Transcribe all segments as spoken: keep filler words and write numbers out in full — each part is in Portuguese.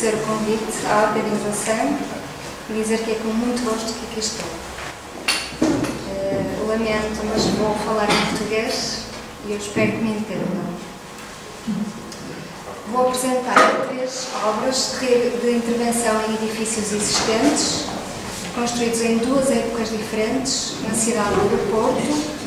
agradecer o convite à organização e dizer que é com muito gosto que aqui estou. Uh, lamento, mas vou falar em português e eu espero que me entendam. Vou apresentar três obras de, de intervenção em edifícios existentes, construídos em duas épocas diferentes, na cidade do Porto,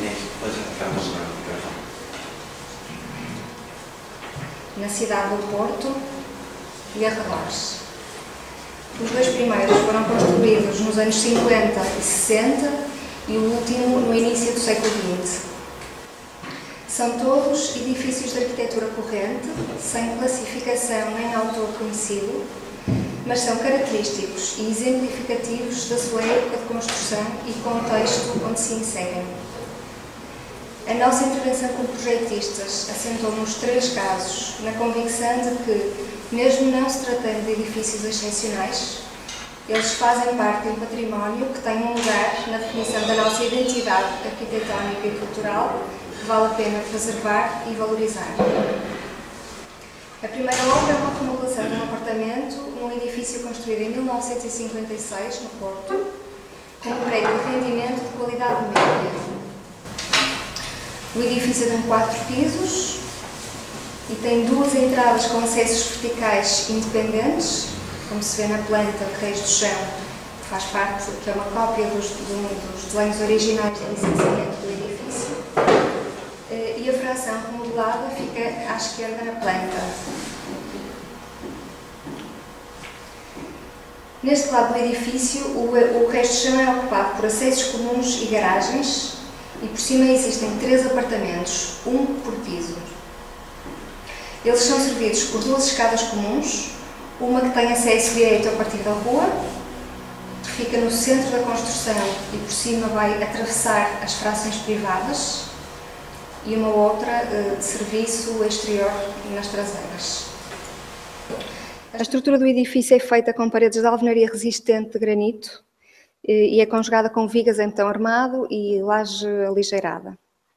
na cidade do Porto e arredores. Os dois primeiros foram construídos nos anos cinquenta e sessenta e o último no início do século vinte. São todos edifícios de arquitetura corrente, sem classificação nem autor conhecido, mas são característicos e exemplificativos da sua época de construção e contexto onde se inserem. A nossa intervenção como projetistas assentou nos três casos na convicção de que, mesmo não se tratando de edifícios excepcionais, eles fazem parte de um património que tem um lugar na definição da nossa identidade arquitetónica e cultural que vale a pena preservar e valorizar. A primeira obra é uma remodelação de um apartamento num edifício construído em mil novecentos e cinquenta e seis, no Porto, com um prédio de rendimento de qualidade média. O edifício tem quatro pisos e tem duas entradas com acessos verticais independentes, como se vê na planta de Reis do Chão, que faz parte, que é uma cópia dos, dos desenhos originais de licenciamento do edifício. E a fração remodelada fica à esquerda na planta. Neste lado do edifício, o, o resto do chão é ocupado por acessos comuns e garagens, e por cima existem três apartamentos, um por piso. Eles são servidos por duas escadas comuns, uma que tem acesso direto a partir da rua, que fica no centro da construção e por cima vai atravessar as frações privadas, e uma outra de serviço exterior nas traseiras. A estrutura do edifício é feita com paredes de alvenaria resistente de granito e é conjugada com vigas em betão armado e laje aligeirada.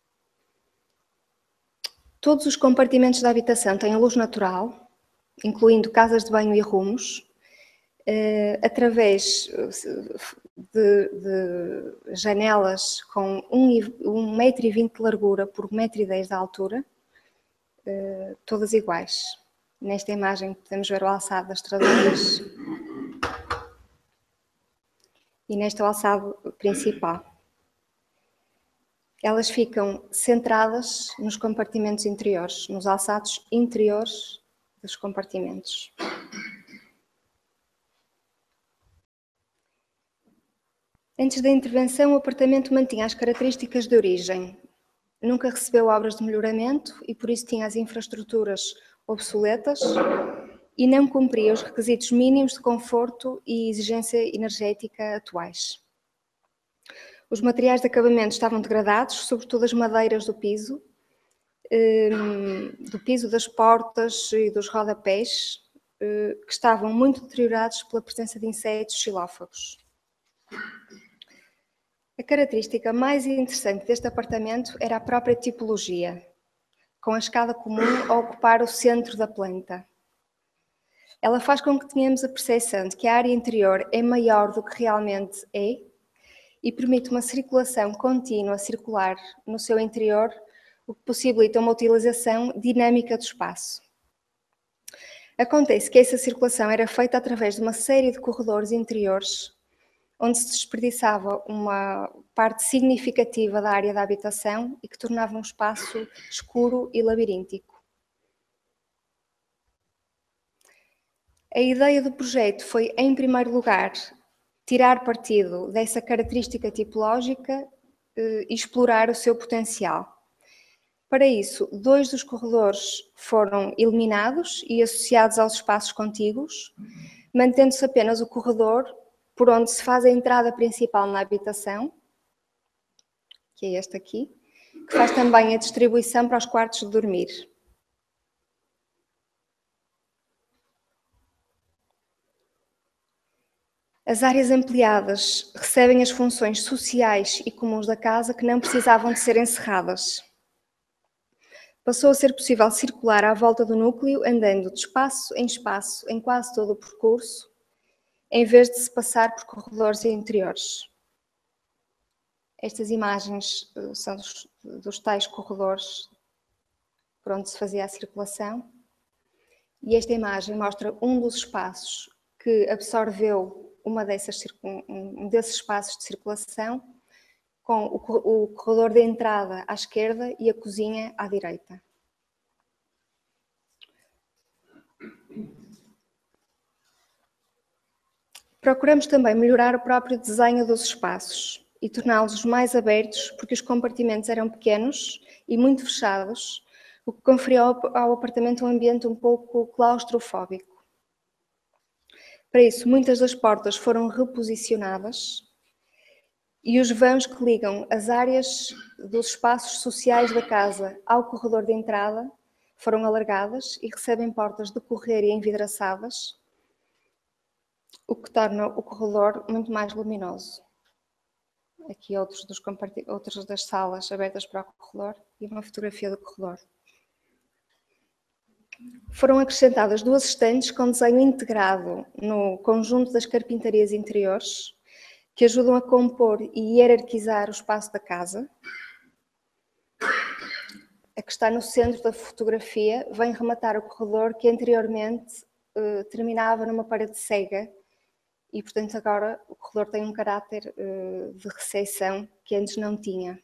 Todos os compartimentos da habitação têm luz natural, incluindo casas de banho e arrumos, através de, de janelas com um metro e vinte de largura por um metro e dez de altura, todas iguais. Nesta imagem podemos ver o alçado das traseiras. E neste é o alçado principal. Elas ficam centradas nos compartimentos interiores, nos alçados interiores dos compartimentos. Antes da intervenção, o apartamento mantinha as características de origem. Nunca recebeu obras de melhoramento e por isso tinha as infraestruturas obsoletas e não cumpria os requisitos mínimos de conforto e exigência energética atuais. Os materiais de acabamento estavam degradados, sobretudo as madeiras do piso, do piso das portas e dos rodapés, que estavam muito deteriorados pela presença de insetos xilófagos. A característica mais interessante deste apartamento era a própria tipologia, com a escada comum a ocupar o centro da planta. Ela faz com que tenhamos a percepção de que a área interior é maior do que realmente é e permite uma circulação contínua circular no seu interior, o que possibilita uma utilização dinâmica do espaço. Acontece que essa circulação era feita através de uma série de corredores interiores, onde se desperdiçava uma parte significativa da área da habitação e que tornava um espaço escuro e labiríntico. A ideia do projeto foi, em primeiro lugar, tirar partido dessa característica tipológica e explorar o seu potencial. Para isso, dois dos corredores foram eliminados e associados aos espaços contíguos, mantendo-se apenas o corredor por onde se faz a entrada principal na habitação, que é este aqui, que faz também a distribuição para os quartos de dormir. As áreas ampliadas recebem as funções sociais e comuns da casa que não precisavam de ser encerradas. Passou a ser possível circular à volta do núcleo, andando de espaço em espaço em quase todo o percurso, em vez de se passar por corredores interiores. Estas imagens são dos, dos tais corredores por onde se fazia a circulação. E esta imagem mostra um dos espaços que absorveu uma dessas, um desses espaços de circulação, com o corredor de entrada à esquerda e a cozinha à direita. Procuramos também melhorar o próprio desenho dos espaços e torná-los mais abertos, porque os compartimentos eram pequenos e muito fechados, o que conferiu ao apartamento um ambiente um pouco claustrofóbico. Para isso, muitas das portas foram reposicionadas e os vãos que ligam as áreas dos espaços sociais da casa ao corredor de entrada foram alargadas e recebem portas de correr e envidraçadas, o que torna o corredor muito mais luminoso. Aqui outros, dos outros das salas abertas para o corredor e uma fotografia do corredor. Foram acrescentadas duas estantes com desenho integrado no conjunto das carpintarias interiores, que ajudam a compor e hierarquizar o espaço da casa. A que está no centro da fotografia vem rematar o corredor que anteriormente eh, terminava numa parede cega e, portanto, agora o corredor tem um caráter eh, de recepção que antes não tinha.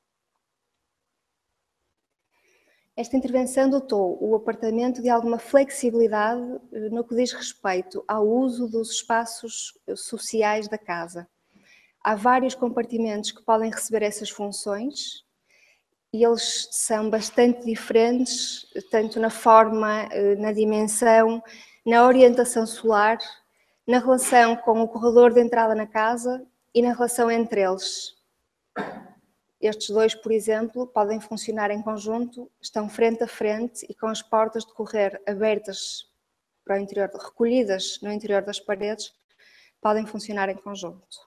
Esta intervenção dotou o apartamento de alguma flexibilidade no que diz respeito ao uso dos espaços sociais da casa. Há vários compartimentos que podem receber essas funções e eles são bastante diferentes, tanto na forma, na dimensão, na orientação solar, na relação com o corredor de entrada na casa e na relação entre eles. Estes dois, por exemplo, podem funcionar em conjunto, estão frente a frente e com as portas de correr abertas para o interior, recolhidas no interior das paredes, podem funcionar em conjunto.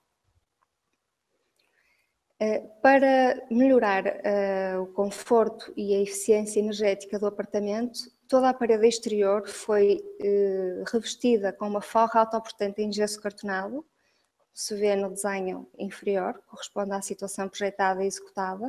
Para melhorar o conforto e a eficiência energética do apartamento, toda a parede exterior foi revestida com uma forra autoportante em gesso cartonado, se vê no desenho inferior, corresponde à situação projetada e executada.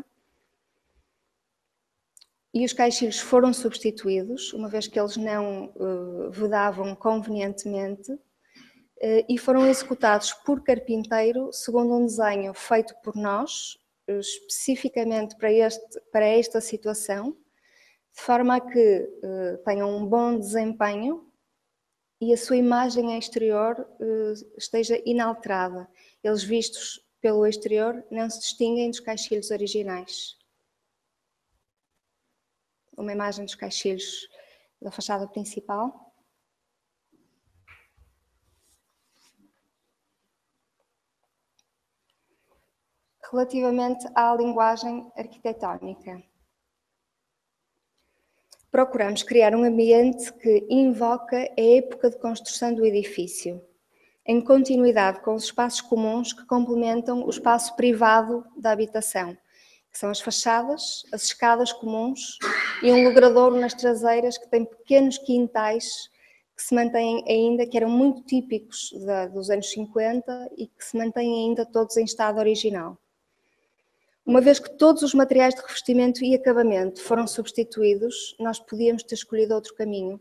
E os caixilhos foram substituídos, uma vez que eles não uh, vedavam convenientemente, uh, e foram executados por carpinteiro, segundo um desenho feito por nós, uh, especificamente para, este, para esta situação, de forma a que uh, tenham um bom desempenho e a sua imagem exterior uh, esteja inalterada. Eles vistos pelo exterior não se distinguem dos caixilhos originais. Uma imagem dos caixilhos da fachada principal. Relativamente à linguagem arquitetónica, procuramos criar um ambiente que invoca a época de construção do edifício, em continuidade com os espaços comuns que complementam o espaço privado da habitação, que são as fachadas, as escadas comuns e um logradouro nas traseiras que tem pequenos quintais que se mantêm ainda, que eram muito típicos da, dos anos cinquenta e que se mantêm ainda todos em estado original. Uma vez que todos os materiais de revestimento e acabamento foram substituídos, nós podíamos ter escolhido outro caminho.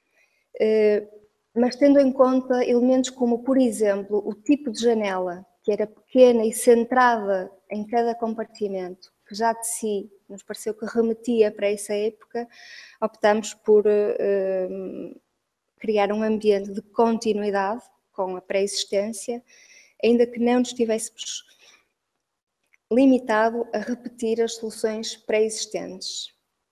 Mas tendo em conta elementos como, por exemplo, o tipo de janela, que era pequena e centrada em cada compartimento, que já de si nos pareceu que remetia para essa época, optamos por uh, criar um ambiente de continuidade com a pré-existência, ainda que não nos tivéssemos limitado a repetir as soluções pré-existentes.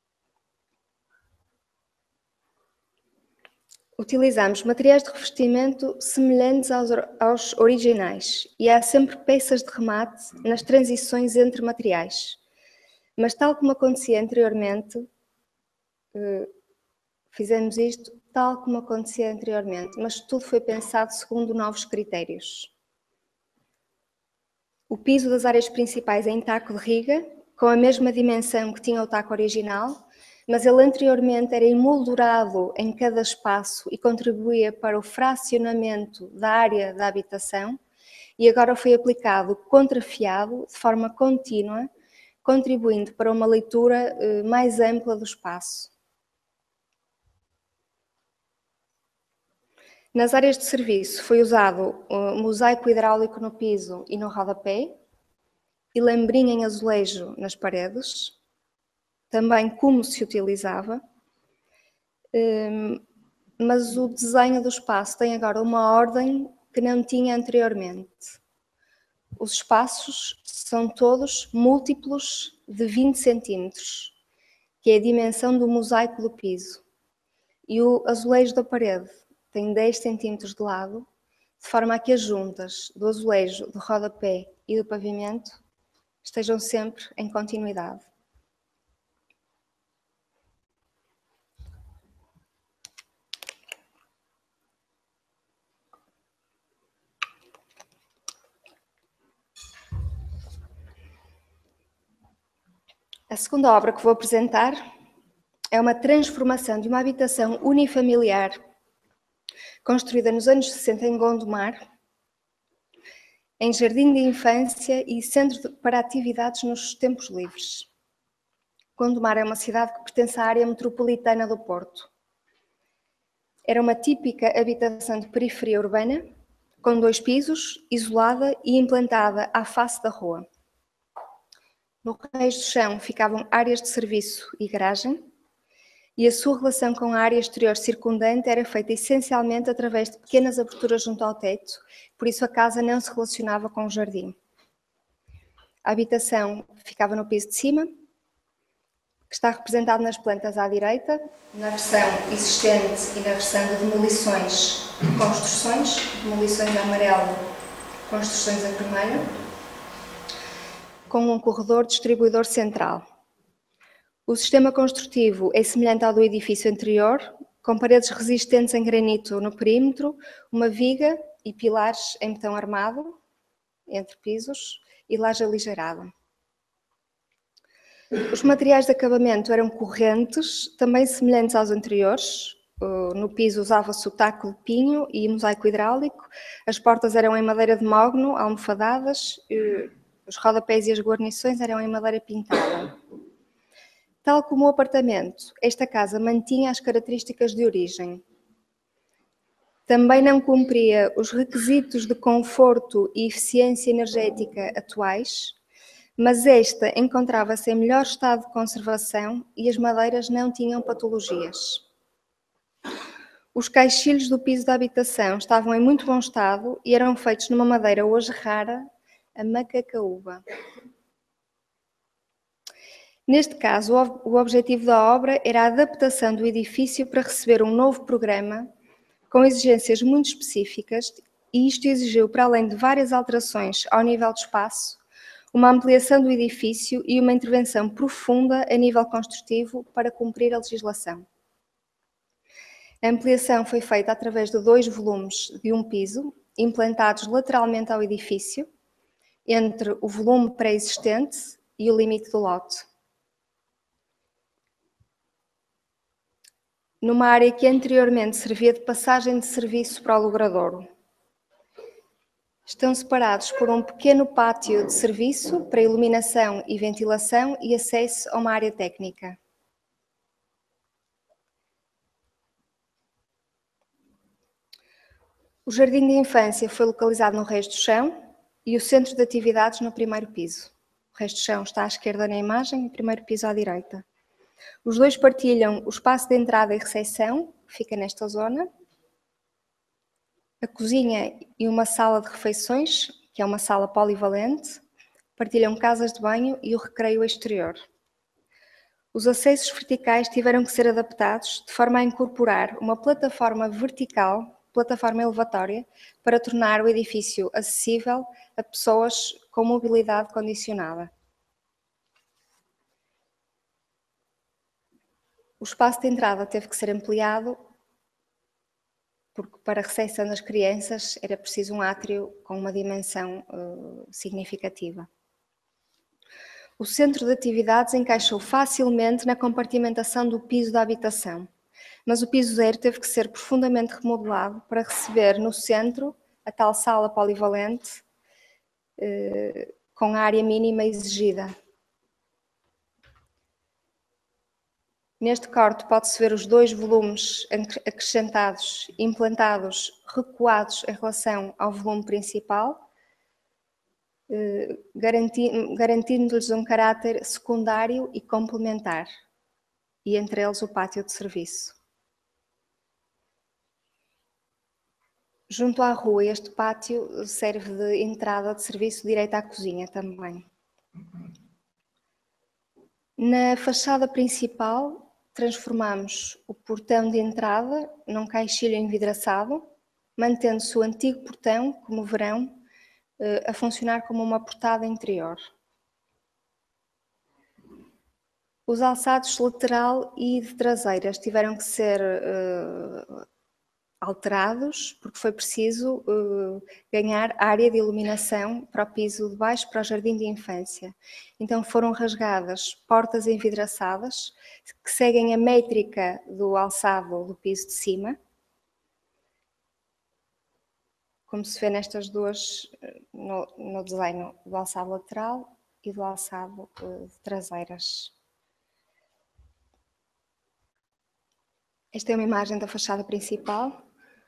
Utilizamos materiais de revestimento semelhantes aos, aos originais e há sempre peças de remate nas transições entre materiais. Mas tal como acontecia anteriormente, fizemos isto tal como acontecia anteriormente, mas tudo foi pensado segundo novos critérios. O piso das áreas principais é em taco de riga, com a mesma dimensão que tinha o taco original, mas ele anteriormente era emoldurado em cada espaço e contribuía para o fracionamento da área da habitação, e agora foi aplicado contrafiado de forma contínua, contribuindo para uma leitura mais ampla do espaço. Nas áreas de serviço foi usado um mosaico hidráulico no piso e no rodapé, e lambrinha em azulejo nas paredes, também como se utilizava, mas o desenho do espaço tem agora uma ordem que não tinha anteriormente. Os espaços são todos múltiplos de vinte centímetros, que é a dimensão do mosaico do piso, e o azulejo da parede tem dez centímetros de lado, de forma a que as juntas do azulejo, do rodapé e do pavimento estejam sempre em continuidade. A segunda obra que vou apresentar é uma transformação de uma habitação unifamiliar construída nos anos sessenta em Gondomar, em jardim de infância e centro para atividades nos tempos livres. Gondomar é uma cidade que pertence à área metropolitana do Porto. Era uma típica habitação de periferia urbana, com dois pisos, isolada e implantada à face da rua. No resto do chão ficavam áreas de serviço e garagem, e a sua relação com a área exterior circundante era feita essencialmente através de pequenas aberturas junto ao teto, por isso a casa não se relacionava com o jardim. A habitação ficava no piso de cima, que está representado nas plantas à direita, na versão existente e na versão de demolições de construções, demolições de amarelo, construções a vermelho, com um corredor distribuidor central. O sistema construtivo é semelhante ao do edifício anterior, com paredes resistentes em granito no perímetro, uma viga e pilares em betão armado, entre pisos, e laje aligeirada. Os materiais de acabamento eram correntes, também semelhantes aos anteriores. No piso usava-se o taco de pinho e mosaico hidráulico, as portas eram em madeira de mogno, almofadadas, os rodapés e as guarnições eram em madeira pintada. Tal como o apartamento, esta casa mantinha as características de origem. Também não cumpria os requisitos de conforto e eficiência energética atuais, mas esta encontrava-se em melhor estado de conservação e as madeiras não tinham patologias. Os caixilhos do piso da habitação estavam em muito bom estado e eram feitos numa madeira hoje rara, a macacaúba. Neste caso, o objetivo da obra era a adaptação do edifício para receber um novo programa com exigências muito específicas, e isto exigiu, para além de várias alterações ao nível de espaço, uma ampliação do edifício e uma intervenção profunda a nível construtivo para cumprir a legislação. A ampliação foi feita através de dois volumes de um piso, implantados lateralmente ao edifício, entre o volume pré-existente e o limite do lote. Numa área que anteriormente servia de passagem de serviço para o logradouro. Estão separados por um pequeno pátio de serviço para iluminação e ventilação e acesso a uma área técnica. O jardim de infância foi localizado no resto do chão e o centro de atividades no primeiro piso. O resto do chão está à esquerda na imagem e o primeiro piso à direita. Os dois partilham o espaço de entrada e recepção, que fica nesta zona, a cozinha e uma sala de refeições, que é uma sala polivalente, partilham casas de banho e o recreio exterior. Os acessos verticais tiveram que ser adaptados de forma a incorporar uma plataforma vertical, plataforma elevatória, para tornar o edifício acessível a pessoas com mobilidade condicionada. O espaço de entrada teve que ser ampliado, porque para a recepção das crianças era preciso um átrio com uma dimensão uh, significativa. O centro de atividades encaixou facilmente na compartimentação do piso da habitação, mas o piso zero teve que ser profundamente remodelado para receber no centro a tal sala polivalente eh, com a área mínima exigida. Neste corte pode-se ver os dois volumes acrescentados, implantados, recuados em relação ao volume principal, eh, garantindo-lhes um caráter secundário e complementar, e entre eles o pátio de serviço. Junto à rua, este pátio serve de entrada de serviço direita à cozinha também. Na fachada principal, transformamos o portão de entrada num caixilho envidraçado, mantendo-se o antigo portão, como verão, a funcionar como uma portada interior. Os alçados lateral e de traseiras tiveram que ser uh, alterados, porque foi preciso uh, ganhar área de iluminação para o piso de baixo, para o jardim de infância. Então foram rasgadas portas envidraçadas, que seguem a métrica do alçado do piso de cima, como se vê nestas duas, no, no desenho do alçado lateral e do alçado uh, de traseiras. Esta é uma imagem da fachada principal,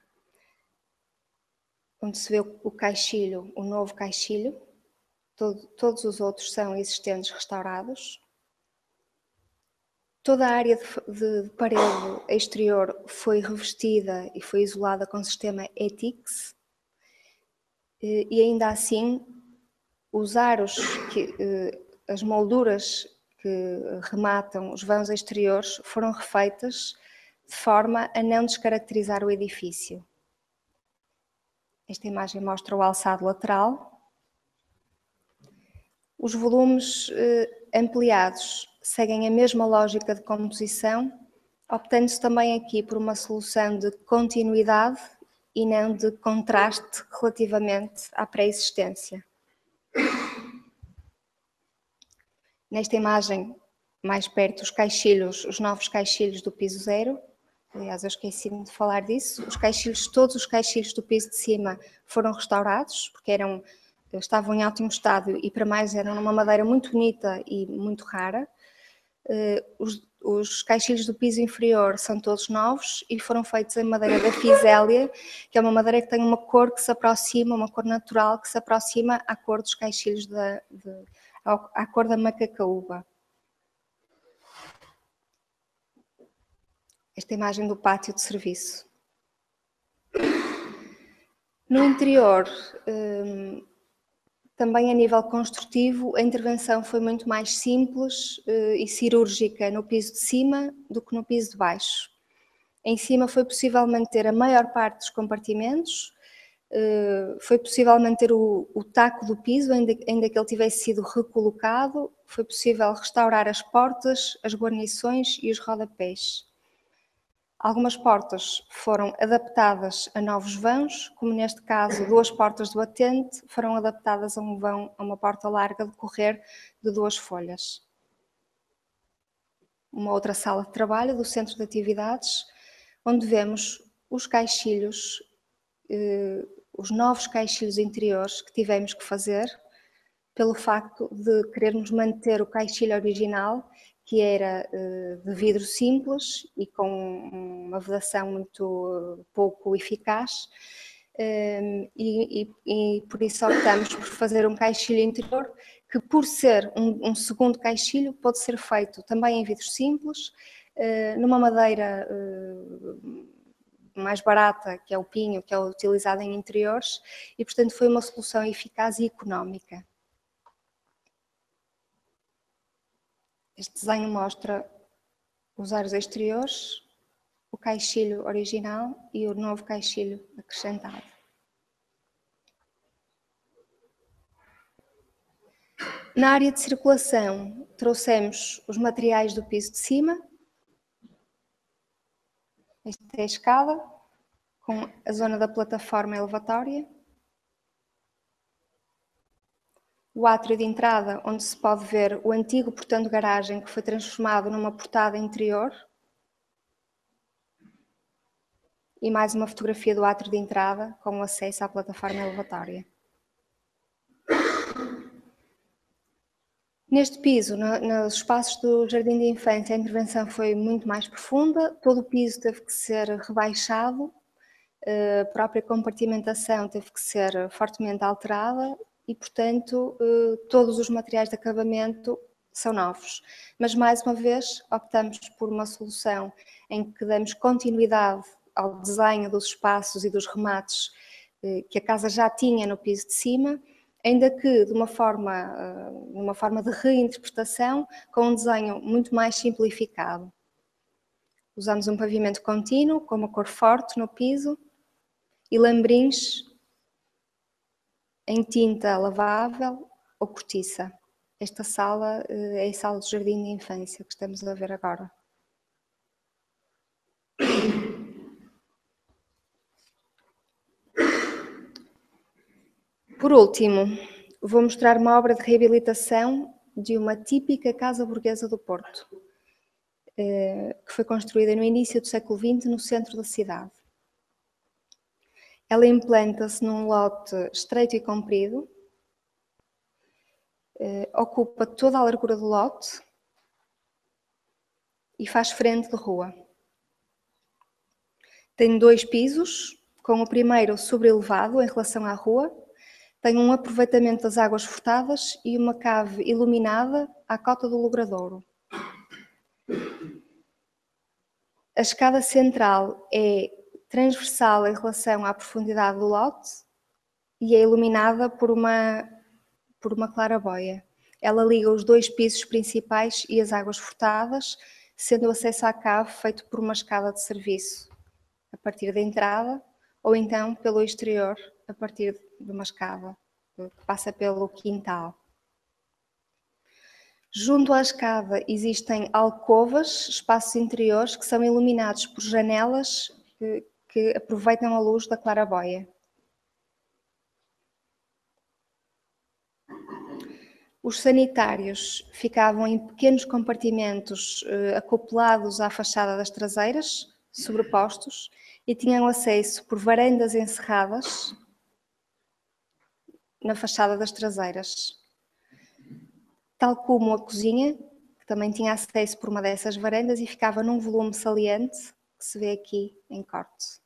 onde se vê o caixilho, o novo caixilho. Todo, todos os outros são existentes restaurados. Toda a área de, de parede exterior foi revestida e foi isolada com o sistema E T I X. E, e ainda assim, os aros, que, as molduras que rematam os vãos exteriores foram refeitas de forma a não descaracterizar o edifício. Esta imagem mostra o alçado lateral. Os volumes eh, ampliados seguem a mesma lógica de composição, optando-se também aqui por uma solução de continuidade e não de contraste relativamente à pré-existência. Nesta imagem, mais perto, os caixilhos, os novos caixilhos do piso zero. Aliás, eu esqueci-me de falar disso. Os caixilhos, todos os caixilhos do piso de cima foram restaurados, porque eram, estavam em ótimo estado e, para mais, eram numa madeira muito bonita e muito rara. Os, os caixilhos do piso inferior são todos novos e foram feitos em madeira da Fisélia, que é uma madeira que tem uma cor que se aproxima, uma cor natural que se aproxima à cor dos caixilhos, da, de, à cor da macacaúba. Esta imagem do pátio de serviço. No interior, também a nível construtivo, a intervenção foi muito mais simples e cirúrgica no piso de cima do que no piso de baixo. Em cima foi possível manter a maior parte dos compartimentos, foi possível manter o, o taco do piso, ainda, ainda que ele tivesse sido recolocado, foi possível restaurar as portas, as guarnições e os rodapés. Algumas portas foram adaptadas a novos vãos, como neste caso duas portas do batente foram adaptadas a um vão, a uma porta larga de correr de duas folhas. Uma outra sala de trabalho do centro de atividades, onde vemos os caixilhos, eh, os novos caixilhos interiores que tivemos que fazer, pelo facto de querermos manter o caixilho original, que era de vidro simples e com uma vedação muito pouco eficaz, e, e, e por isso optamos por fazer um caixilho interior que, por ser um, um segundo caixilho, pode ser feito também em vidro simples, numa madeira mais barata, que é o pinho, que é utilizado em interiores, e portanto foi uma solução eficaz e económica. Este desenho mostra os aros exteriores, o caixilho original e o novo caixilho acrescentado. Na área de circulação, trouxemos os materiais do piso de cima. Esta é a escada, com a zona da plataforma elevatória. o átrio de entrada, onde se pode ver o antigo portão de garagem que foi transformado numa portada interior. E mais uma fotografia do átrio de entrada com o acesso à plataforma elevatória. Neste piso, no, nos espaços do Jardim de Infância, a intervenção foi muito mais profunda. Todo o piso teve que ser rebaixado, a própria compartimentação teve que ser fortemente alterada e, portanto, todos os materiais de acabamento são novos. Mas, mais uma vez, optamos por uma solução em que damos continuidade ao desenho dos espaços e dos remates que a casa já tinha no piso de cima, ainda que de uma forma, uma forma de reinterpretação, com um desenho muito mais simplificado. Usamos um pavimento contínuo, com uma cor forte no piso, e lambrins em tinta lavável ou cortiça. Esta sala é a sala do Jardim de Infância que estamos a ver agora. Por último, vou mostrar uma obra de reabilitação de uma típica casa burguesa do Porto, que foi construída no início do século vinte no centro da cidade. Ela implanta-se num lote estreito e comprido, ocupa toda a largura do lote e faz frente de rua. Tem dois pisos, com o primeiro sobrelevado em relação à rua. Tem um aproveitamento das águas furtadas e uma cave iluminada à cota do logradouro. A escada central é transversal em relação à profundidade do lote e é iluminada por uma, por uma claraboia. Ela liga os dois pisos principais e as águas furtadas, sendo o acesso à cave feito por uma escada de serviço, a partir da entrada, ou então pelo exterior, a partir de uma escada que passa pelo quintal. Junto à escada existem alcovas, espaços interiores, que são iluminados por janelas que, que aproveitam a luz da claraboia. Os sanitários ficavam em pequenos compartimentos eh, acoplados à fachada das traseiras, sobrepostos, e tinham acesso por varandas encerradas na fachada das traseiras. Tal como a cozinha, que também tinha acesso por uma dessas varandas e ficava num volume saliente, que se vê aqui em corte.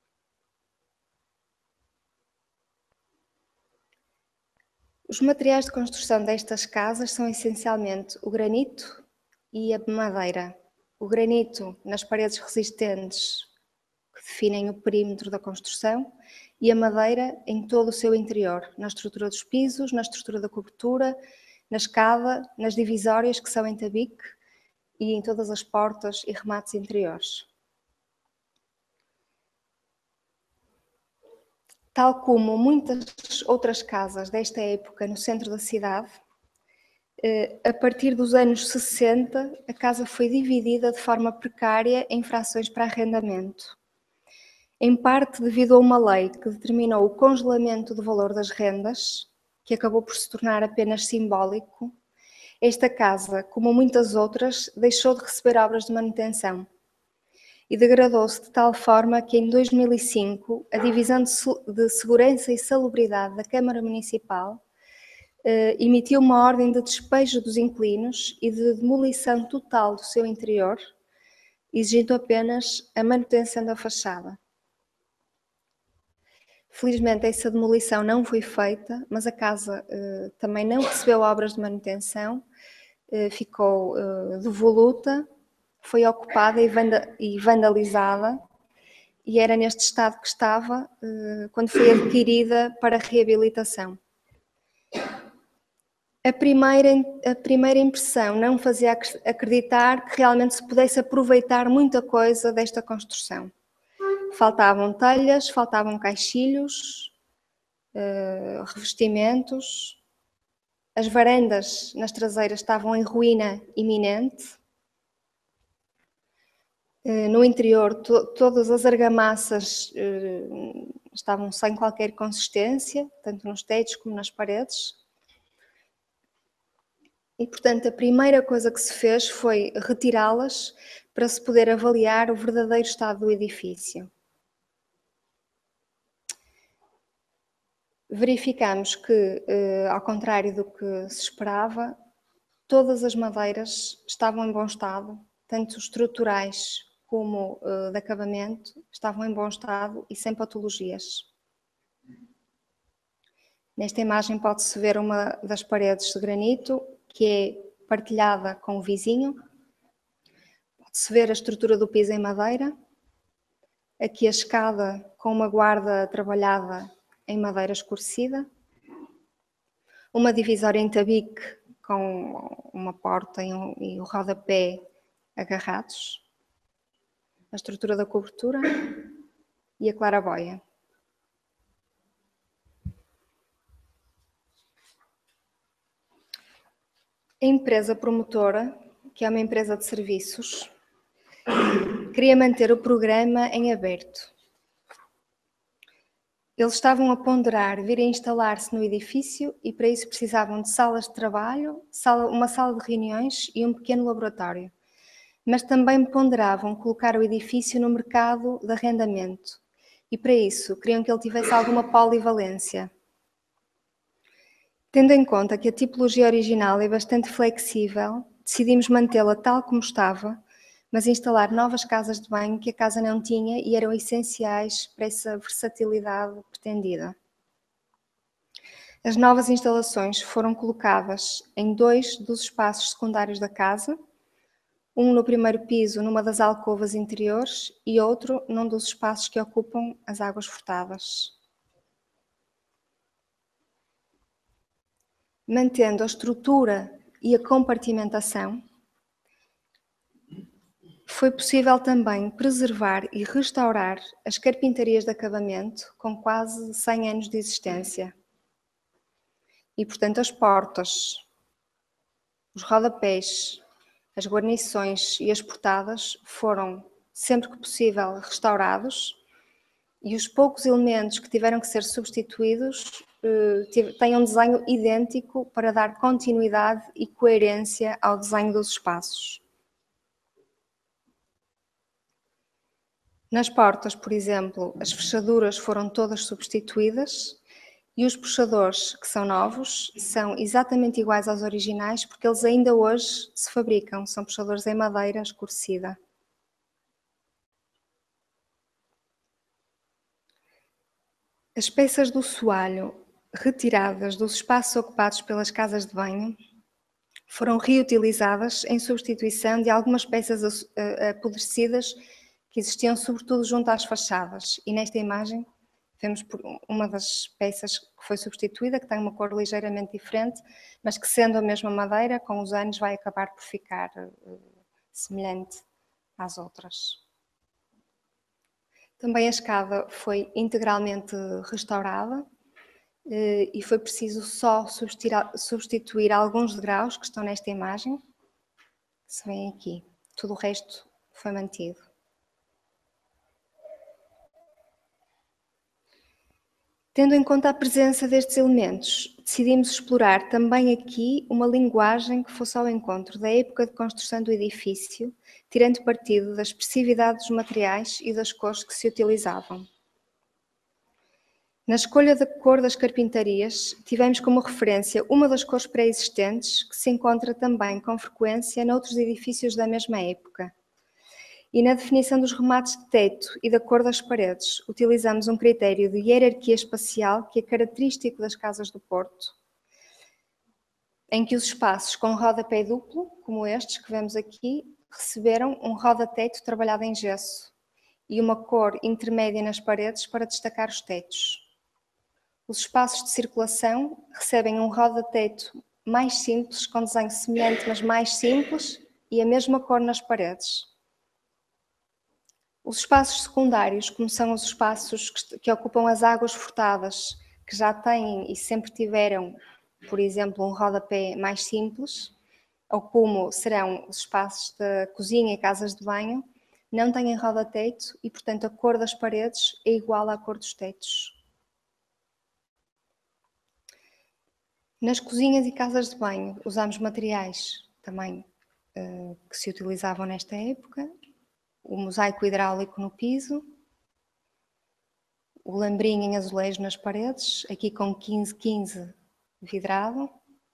Os materiais de construção destas casas são essencialmente o granito e a madeira. O granito nas paredes resistentes, que definem o perímetro da construção, e a madeira em todo o seu interior, na estrutura dos pisos, na estrutura da cobertura, na escada, nas divisórias que são em tabique e em todas as portas e remates interiores. Tal como muitas outras casas desta época no centro da cidade, a partir dos anos sessenta, a casa foi dividida de forma precária em frações para arrendamento. Em parte devido a uma lei que determinou o congelamento do valor das rendas, que acabou por se tornar apenas simbólico, esta casa, como muitas outras, deixou de receber obras de manutenção e degradou-se de tal forma que em dois mil e cinco a Divisão de Segurança e Salubridade da Câmara Municipal eh, emitiu uma ordem de despejo dos inquilinos e de demolição total do seu interior, exigindo apenas a manutenção da fachada. Felizmente essa demolição não foi feita, mas a casa eh, também não recebeu obras de manutenção, eh, ficou eh, devoluta, foi ocupada e, vanda e vandalizada, e era neste estado que estava eh, quando foi adquirida para reabilitação. A primeira, a primeira impressão não fazia acreditar que realmente se pudesse aproveitar muita coisa desta construção. Faltavam telhas, faltavam caixilhos, uh, revestimentos, as varandas nas traseiras estavam em ruína iminente, uh, no interior to todas as argamassas uh, estavam sem qualquer consistência, tanto nos tetos como nas paredes. E, portanto, a primeira coisa que se fez foi retirá-las para se poder avaliar o verdadeiro estado do edifício. Verificamos que, ao contrário do que se esperava, todas as madeiras estavam em bom estado, tanto estruturais como de acabamento, estavam em bom estado e sem patologias. Nesta imagem pode-se ver uma das paredes de granito, que é partilhada com o vizinho. Pode-se ver a estrutura do piso em madeira. Aqui a escada com uma guarda trabalhada em madeira escurecida. Uma divisória em tabique com uma porta e, um, e o rodapé agarrados. A estrutura da cobertura e a claraboia. A empresa promotora, que é uma empresa de serviços, queria manter o programa em aberto. Eles estavam a ponderar vir a instalar-se no edifício e para isso precisavam de salas de trabalho, sala, uma sala de reuniões e um pequeno laboratório. Mas também ponderavam colocar o edifício no mercado de arrendamento e para isso queriam que ele tivesse alguma polivalência. Tendo em conta que a tipologia original é bastante flexível, decidimos mantê-la tal como estava, mas instalar novas casas de banho que a casa não tinha e eram essenciais para essa versatilidade pretendida. As novas instalações foram colocadas em dois dos espaços secundários da casa, um no primeiro piso numa das alcovas interiores e outro num dos espaços que ocupam as águas furtadas. Mantendo a estrutura e a compartimentação, foi possível também preservar e restaurar as carpintarias de acabamento com quase cem anos de existência. E, portanto, as portas, os rodapés, as guarnições e as portadas foram, sempre que possível, restaurados e os poucos elementos que tiveram que ser substituídos têm um desenho idêntico para dar continuidade e coerência ao desenho dos espaços. Nas portas, por exemplo, as fechaduras foram todas substituídas e os puxadores, que são novos, são exatamente iguais aos originais porque eles ainda hoje se fabricam, são puxadores em madeira escurecida. As peças do soalho retiradas dos espaços ocupados pelas casas de banho foram reutilizadas em substituição de algumas peças apodrecidas que existiam sobretudo junto às fachadas. E nesta imagem vemos uma das peças que foi substituída, que tem uma cor ligeiramente diferente, mas que sendo a mesma madeira, com os anos vai acabar por ficar semelhante às outras. Também a escada foi integralmente restaurada e foi preciso só substituir alguns degraus que estão nesta imagem, que se vêem aqui. Tudo o resto foi mantido. Tendo em conta a presença destes elementos, decidimos explorar também aqui uma linguagem que fosse ao encontro da época de construção do edifício, tirando partido da expressividade dos materiais e das cores que se utilizavam. Na escolha da cor das carpintarias, tivemos como referência uma das cores pré-existentes, que se encontra também com frequência noutros edifícios da mesma época. E na definição dos remates de teto e da cor das paredes, utilizamos um critério de hierarquia espacial que é característico das casas do Porto, em que os espaços com rodapé duplo, como estes que vemos aqui, receberam um roda-teto trabalhado em gesso e uma cor intermédia nas paredes para destacar os tetos. Os espaços de circulação recebem um roda-teto mais simples, com desenho semelhante, mas mais simples, e a mesma cor nas paredes. Os espaços secundários, como são os espaços que, que ocupam as águas furtadas, que já têm e sempre tiveram, por exemplo, um rodapé mais simples, ou como serão os espaços da cozinha e casas de banho, não têm roda-teto e, portanto, a cor das paredes é igual à cor dos tetos. Nas cozinhas e casas de banho usámos materiais também uh, que se utilizavam nesta época, o mosaico hidráulico no piso, o lambrinho em azulejo nas paredes, aqui com quinze quinze vidrado.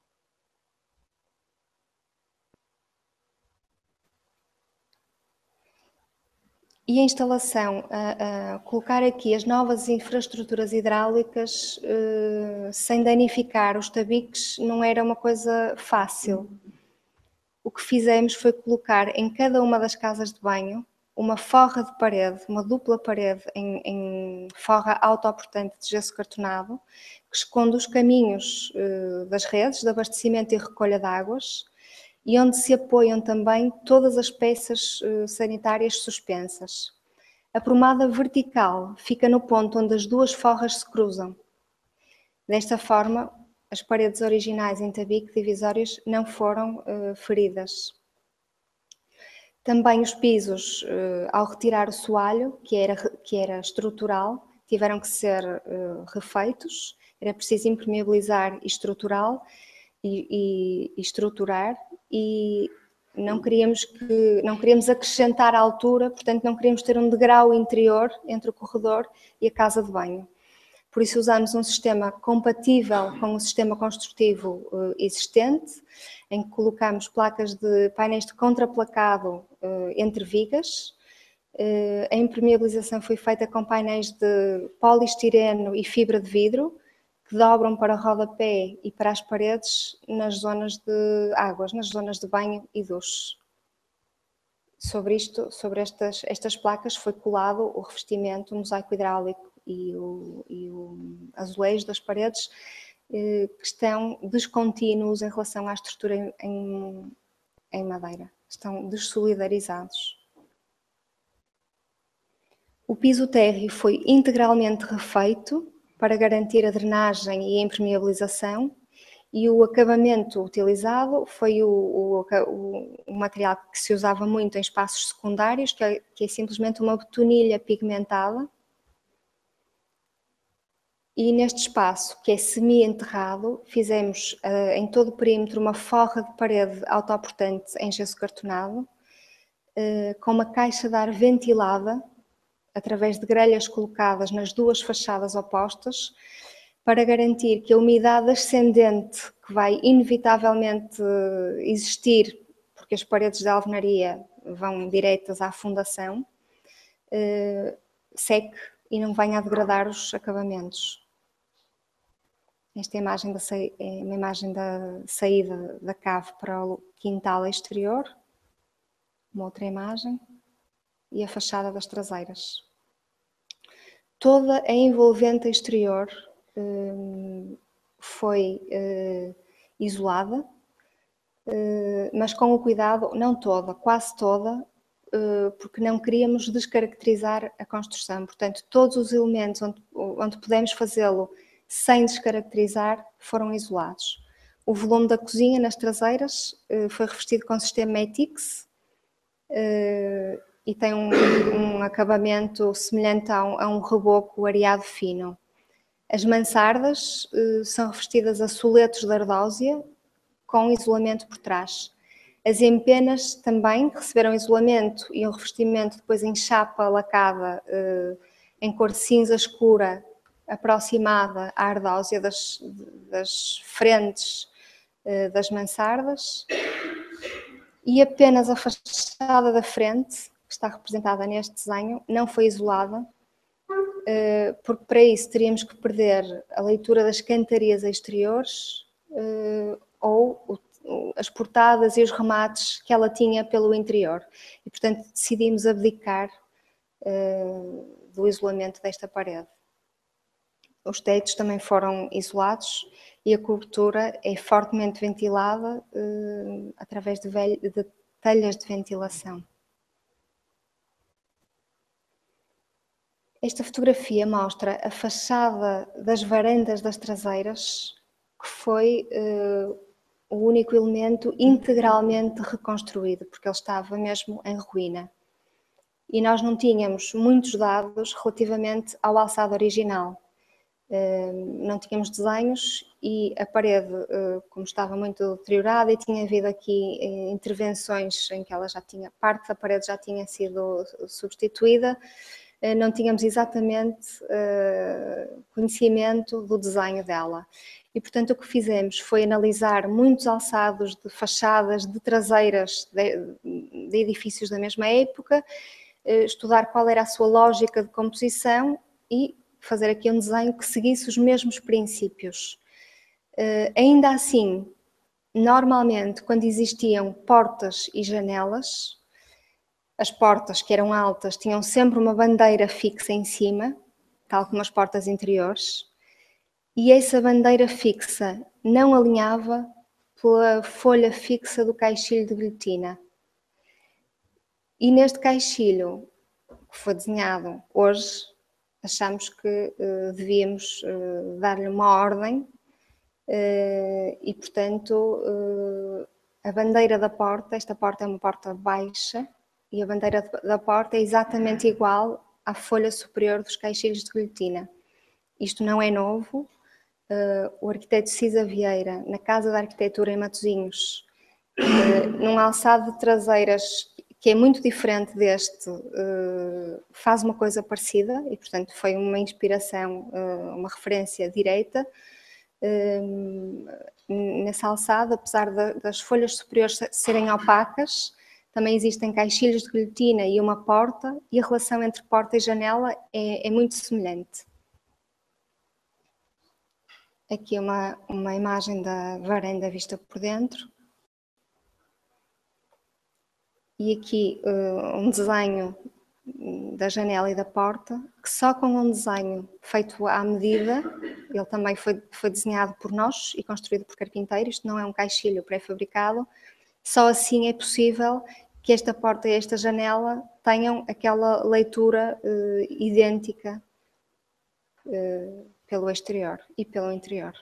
E a instalação, a, a colocar aqui as novas infraestruturas hidráulicas uh, sem danificar os tabiques não era uma coisa fácil. O que fizemos foi colocar em cada uma das casas de banho uma forra de parede, uma dupla parede em, em forra autoportante de gesso cartonado, que esconde os caminhos uh, das redes de abastecimento e recolha de águas, e onde se apoiam também todas as peças uh, sanitárias suspensas. A prumada vertical fica no ponto onde as duas forras se cruzam. Desta forma, as paredes originais em tabique divisórias não foram uh, feridas. Também os pisos, uh, ao retirar o soalho, que era, que era estrutural, tiveram que ser uh, refeitos. Era preciso impermeabilizar e estrutural e, e, e estruturar e não queríamos, que, não queríamos acrescentar a altura, portanto não queríamos ter um degrau interior entre o corredor e a casa de banho. Por isso usamos um sistema compatível com o sistema construtivo uh, existente, em que colocamos placas de painéis de contraplacado uh, entre vigas. Uh, a impermeabilização foi feita com painéis de poliestireno e fibra de vidro, que dobram para rodapé e para as paredes nas zonas de águas, nas zonas de banho e duche. Sobre isto, sobre estas, estas placas foi colado o revestimento, o mosaico hidráulico e o, e o azulejo das paredes, eh, que estão descontínuos em relação à estrutura em, em madeira. Estão dessolidarizados. O piso térreo foi integralmente refeito para garantir a drenagem e a impermeabilização, e o acabamento utilizado foi o, o, o material que se usava muito em espaços secundários, que é, que é simplesmente uma betonilha pigmentada. E neste espaço, que é semi-enterrado, fizemos uh, em todo o perímetro uma forra de parede autoportante em gesso cartonado, uh, com uma caixa de ar ventilada, através de grelhas colocadas nas duas fachadas opostas, para garantir que a umidade ascendente, que vai inevitavelmente existir, porque as paredes da alvenaria vão diretas à fundação, uh, seque e não venha a degradar os acabamentos. Esta imagem da, é uma imagem da saída da cave para o quintal exterior, uma outra imagem, e a fachada das traseiras. Toda a envolvente exterior eh, foi eh, isolada, eh, mas com o cuidado, não toda, quase toda, eh, porque não queríamos descaracterizar a construção. Portanto, todos os elementos onde, onde pudemos fazê-lo sem descaracterizar, foram isolados. O volume da cozinha nas traseiras foi revestido com sistema ETICS e tem um, um acabamento semelhante a um, a um reboco areado fino. As mansardas são revestidas a soletos de ardósia com isolamento por trás. As empenas também receberam isolamento e um revestimento depois em chapa lacada em cor de cinza escura, aproximada à ardósia das, das frentes uh, das mansardas, e apenas a fachada da frente, que está representada neste desenho, não foi isolada, uh, porque para isso teríamos que perder a leitura das cantarias exteriores uh, ou o, as portadas e os remates que ela tinha pelo interior. E, portanto, decidimos abdicar uh, do isolamento desta parede. Os tetos também foram isolados e a cobertura é fortemente ventilada eh, através de, velho, de telhas de ventilação. Esta fotografia mostra a fachada das varandas das traseiras, que foi eh, o único elemento integralmente reconstruído, porque ele estava mesmo em ruína. E nós não tínhamos muitos dados relativamente ao alçado original. Não tínhamos desenhos e a parede, como estava muito deteriorada e tinha havido aqui intervenções em que ela já tinha, parte da parede já tinha sido substituída, não tínhamos exatamente conhecimento do desenho dela. E, portanto, o que fizemos foi analisar muitos alçados de fachadas, de traseiras de, de edifícios da mesma época, estudar qual era a sua lógica de composição e fazer aqui um desenho que seguisse os mesmos princípios. Uh, ainda assim, normalmente, quando existiam portas e janelas, as portas, que eram altas, tinham sempre uma bandeira fixa em cima, tal como as portas interiores, e essa bandeira fixa não alinhava pela folha fixa do caixilho de guilhotina. E neste caixilho, que foi desenhado hoje, achamos que uh, devíamos uh, dar-lhe uma ordem uh, e, portanto, uh, a bandeira da porta, esta porta é uma porta baixa e a bandeira da porta é exatamente igual à folha superior dos caixilhos de guilhotina. Isto não é novo. Uh, o arquiteto Cisa Vieira, na Casa da Arquitetura em Matosinhos, uh, num alçado de traseiras que é muito diferente deste, faz uma coisa parecida e, portanto, foi uma inspiração, uma referência direita. Nessa alçada, apesar das folhas superiores serem opacas, também existem caixilhos de guilhotina e uma porta, e a relação entre porta e janela é, é muito semelhante. Aqui uma, uma imagem da varanda vista por dentro. E aqui uh, um desenho da janela e da porta, que só com um desenho feito à medida, ele também foi, foi desenhado por nós e construído por carpinteiros, isto não é um caixilho pré-fabricado, só assim é possível que esta porta e esta janela tenham aquela leitura uh, idêntica uh, pelo exterior e pelo interior.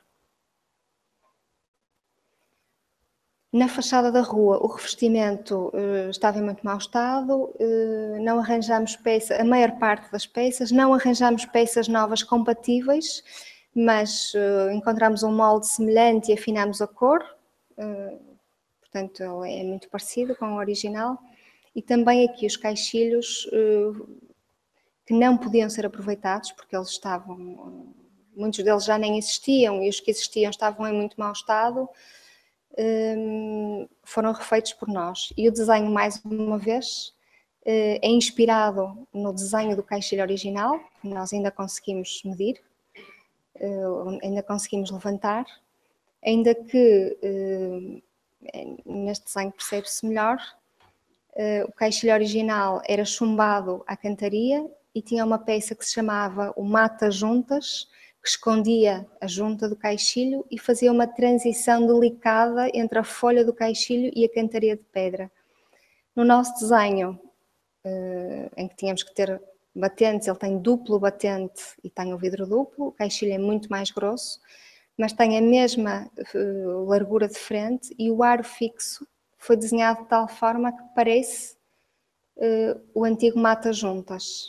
Na fachada da rua, o revestimento uh, estava em muito mau estado, uh, não arranjamos peças, a maior parte das peças, não arranjamos peças novas compatíveis, mas uh, encontramos um molde semelhante e afinamos a cor, uh, portanto ele é muito parecido com o original, e também aqui os caixilhos uh, que não podiam ser aproveitados, porque eles estavam, uh, muitos deles já nem existiam, e os que existiam estavam em muito mau estado, foram refeitos por nós. E o desenho, mais uma vez, é inspirado no desenho do caixilho original, que nós ainda conseguimos medir, ainda conseguimos levantar, ainda que neste desenho percebe-se melhor, o caixilho original era chumbado à cantaria e tinha uma peça que se chamava o mata-juntas, que escondia a junta do caixilho e fazia uma transição delicada entre a folha do caixilho e a cantaria de pedra. No nosso desenho, em que tínhamos que ter batentes, ele tem duplo batente e tem o vidro duplo, o caixilho é muito mais grosso, mas tem a mesma largura de frente e o aro fixo foi desenhado de tal forma que parece o antigo mata-juntas.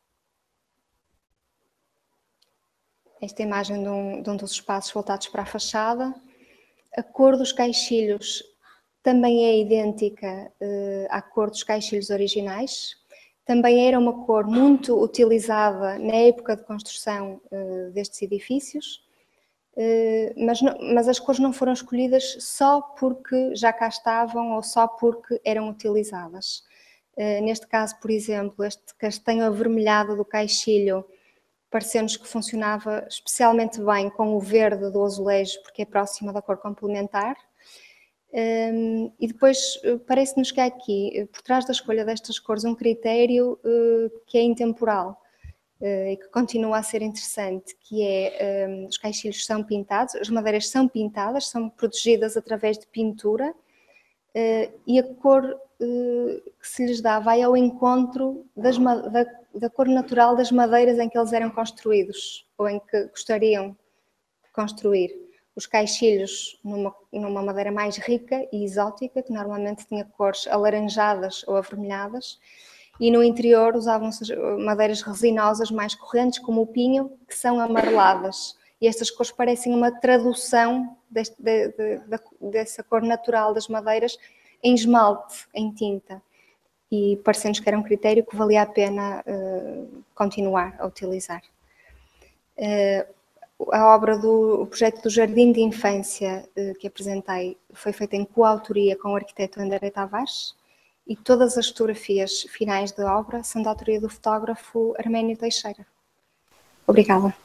Esta imagem de um, de um dos espaços voltados para a fachada. A cor dos caixilhos também é idêntica uh, à cor dos caixilhos originais. Também era uma cor muito utilizada na época de construção uh, destes edifícios, uh, mas, não, mas as cores não foram escolhidas só porque já cá estavam ou só porque eram utilizadas. Uh, neste caso, por exemplo, este castanho avermelhado do caixilho pareceu-nos que funcionava especialmente bem com o verde do azulejo, porque é próxima da cor complementar. Um, e depois parece-nos que há aqui, por trás da escolha destas cores, um critério uh, que é intemporal uh, e que continua a ser interessante, que é, um, os caixilhos são pintados, as madeiras são pintadas, são protegidas através de pintura, uh, e a cor uh, que se lhes dá vai ao encontro das, da, da cor natural das madeiras em que eles eram construídos, ou em que gostariam de construir. Os caixilhos numa, numa madeira mais rica e exótica, que normalmente tinha cores alaranjadas ou avermelhadas, e no interior usavam-se madeiras resinosas mais correntes, como o pinho, que são amareladas. E estas cores parecem uma tradução deste, de, de, de, dessa cor natural das madeiras em esmalte, em tinta. E parecendo-nos que era um critério que valia a pena uh, continuar a utilizar. Uh, a obra do o projeto do Jardim de Infância uh, que apresentei foi feita em coautoria com o arquiteto André Tavares e todas as fotografias finais da obra são da autoria do fotógrafo Arménio Teixeira. Obrigada.